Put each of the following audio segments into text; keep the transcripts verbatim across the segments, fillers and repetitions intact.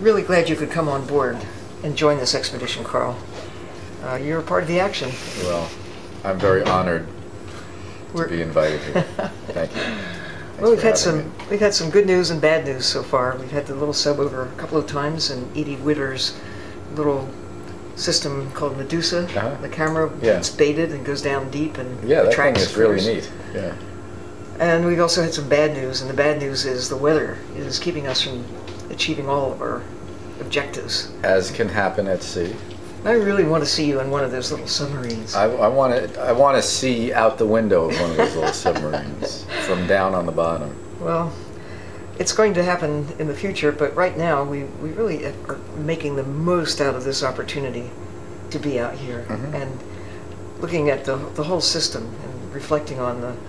really glad you could come on board and join this expedition, Carl. Uh, you're a part of the action. Well, I'm very honored We're to be invited here. Thank you. Thanks well, we've had having some me. we've had some good news and bad news so far. We've had the little sub over a couple of times, and Edie Witter's little system called Medusa. Uh-huh. The camera Yeah. gets baited and goes down deep and Yeah, that thing attracts is really critters. neat. Yeah. And we've also had some bad news, and the bad news is the weather is keeping us from achieving all of our objectives. As can happen at sea. I really want to see you in one of those little submarines. I, I want to. I want to see out the window of one of those little submarines from down on the bottom. Well, it's going to happen in the future, but right now we, we really are making the most out of this opportunity to be out here Mm-hmm. and looking at the the whole system and reflecting on the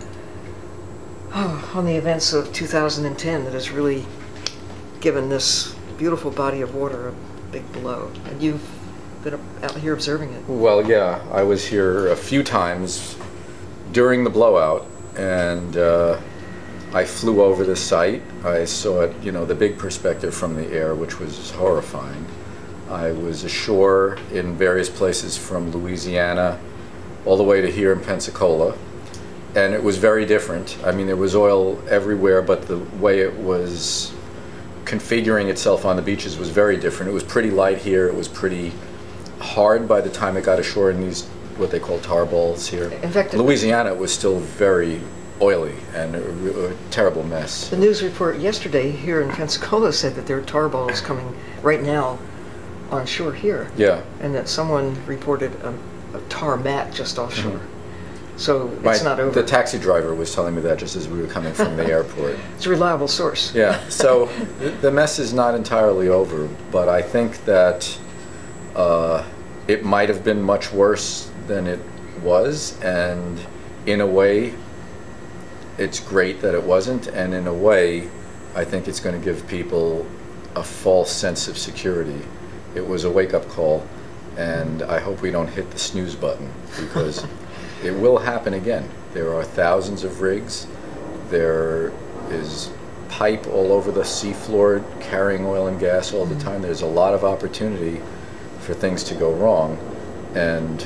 oh, on the events of two thousand ten that has really given this beautiful body of water a big blow. And you've been out here observing it. Well, yeah, I was here a few times during the blowout, and uh, I flew over the site. I saw it, you know, the big perspective from the air, which was horrifying. I was ashore in various places from Louisiana all the way to here in Pensacola, and it was very different. I mean, there was oil everywhere, but the way it was configuring itself on the beaches was very different. It was pretty light here. It was pretty hard by the time it got ashore in these, what they call tar balls here. In fact, Louisiana was still very oily and a, a terrible mess. the news report yesterday here in Pensacola said that there are tar balls coming right now on shore here. Yeah. And that someone reported a, a tar mat just offshore. So My- it's not over. The taxi driver was telling me that just as we were coming from the airport. It's a reliable source. Yeah, so th- the mess is not entirely over, but I think that uh, it might have been much worse than it was, and in a way, it's great that it wasn't, and in a way, I think it's going to give people a false sense of security. It was a wake-up call, and I hope we don't hit the snooze button, because it will happen again. There are thousands of rigs. There is pipe all over the seafloor carrying oil and gas all the time. There's a lot of opportunity for things to go wrong, and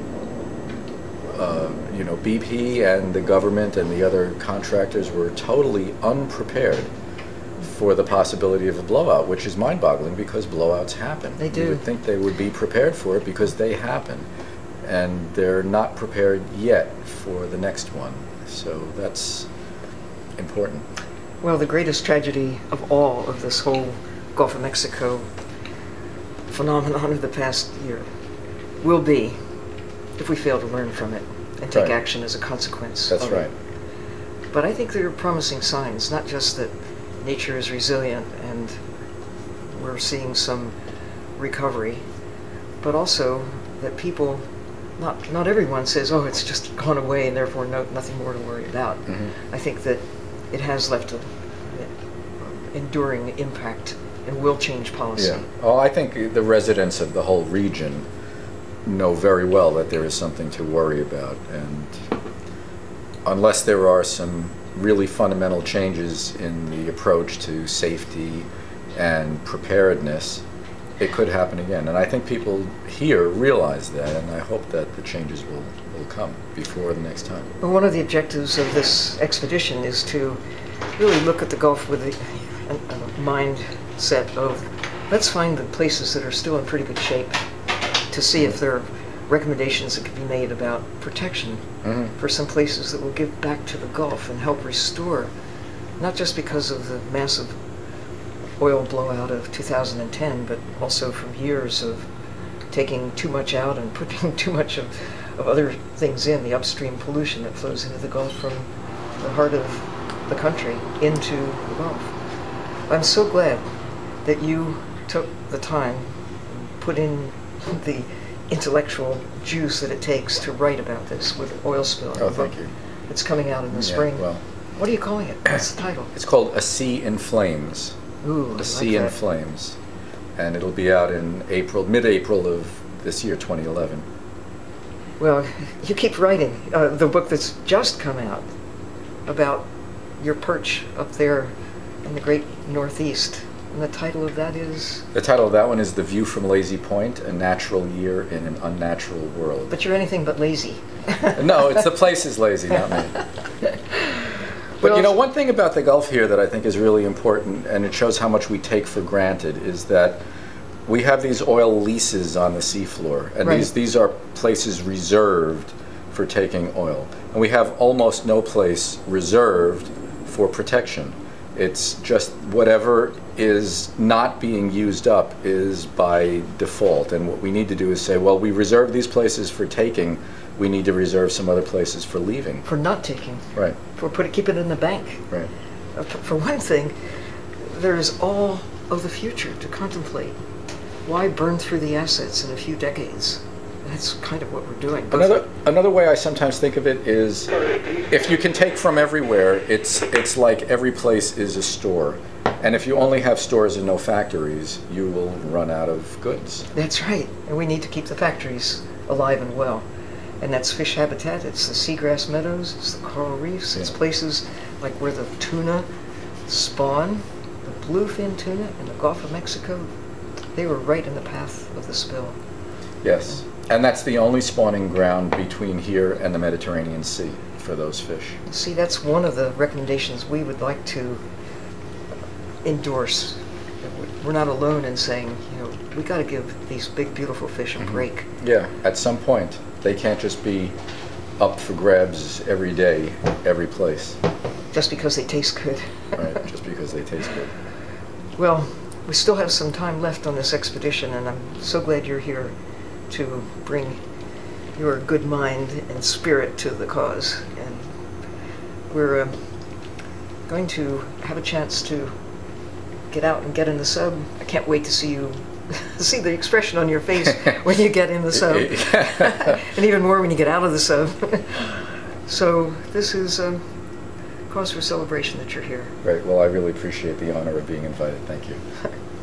uh, you know, B P and the government and the other contractors were totally unprepared for the possibility of a blowout, which is mind-boggling because blowouts happen. They do. You would think they would be prepared for it because they happen, and they're not prepared yet for the next one. So that's important. Well, the greatest tragedy of all of this whole Gulf of Mexico phenomenon of the past year will be if we fail to learn from it and take Right. action as a consequence. That's of right. it. But I think there are promising signs, not just that nature is resilient and we're seeing some recovery, but also that people, not not everyone says, oh, it's just gone away and therefore no, nothing more to worry about. Mm-hmm. I think that it has left an enduring impact and will change policy. Yeah. Oh, I think the residents of the whole region know very well that there is something to worry about, and unless there are some really fundamental changes in the approach to safety and preparedness, it could happen again. And I think people here realize that, and I hope that the changes will, will come before the next time. Well, one of the objectives of this expedition is to really look at the Gulf with a, a, a mindset of, let's find the places that are still in pretty good shape to see if there are recommendations that could be made about protection Mm-hmm. for some places that will give back to the Gulf and help restore, not just because of the massive oil blowout of two thousand ten, but also from years of taking too much out and putting too much of, of other things in, the upstream pollution that flows into the Gulf from the heart of the country into the Gulf. I'm so glad that you took the time and put in the intellectual juice that it takes to write about this with oil spill. Oh, thank you. It's coming out in the Yeah, spring. well, What are you calling it? What's the title? it's called A Sea in Flames. Ooh, I A Sea like in that. Flames. And it'll be out in April, mid-April of this year, twenty eleven. Well, you keep writing. Uh, the book that's just come out about your perch up there in the great Northeast And the title of that is? The title of that one is The View from Lazy Point, A Natural Year in an Unnatural World. But you're anything but lazy. No, it's the place is lazy, not me. But you know, one thing about the Gulf here that I think is really important, and it shows how much we take for granted, is that we have these oil leases on the seafloor, and right. these, these are places reserved for taking oil. And we have almost no place reserved for protection. It's just whatever is not being used up is by default. And what we need to do is say, well, we reserve these places for taking, we need to reserve some other places for leaving. For not taking. Right. For put it, keep it in the bank. Right. Uh, for one thing, there's all of the future to contemplate. Why burn through the assets in a few decades? That's kind of what we're doing. Another another way I sometimes think of it is, if you can take from everywhere, it's it's like every place is a store. And if you only have stores and no factories, you will run out of goods. That's right. And we need to keep the factories alive and well. And that's fish habitat, it's the seagrass meadows, it's the coral reefs, yeah. It's places like where the tuna spawn, the bluefin tuna in the Gulf of Mexico. They were right in the path of the spill. Yes. And that's the only spawning ground between here and the Mediterranean Sea for those fish. See, that's one of the recommendations we would like to endorse. We're not alone in saying, you know, we got to give these big, beautiful fish a mm-hmm. break. Yeah, at some point. They can't just be up for grabs every day, every place. Just because they taste good. Right, just because they taste good. Well, we still have some time left on this expedition, and I'm so glad you're here to bring your good mind and spirit to the cause. And we're uh, going to have a chance to get out and get in the sub. I can't wait to see you, see the expression on your face when you get in the sub, and even more when you get out of the sub. So this is um, cause for celebration that you're here. Great. Well, I really appreciate the honor of being invited. Thank you.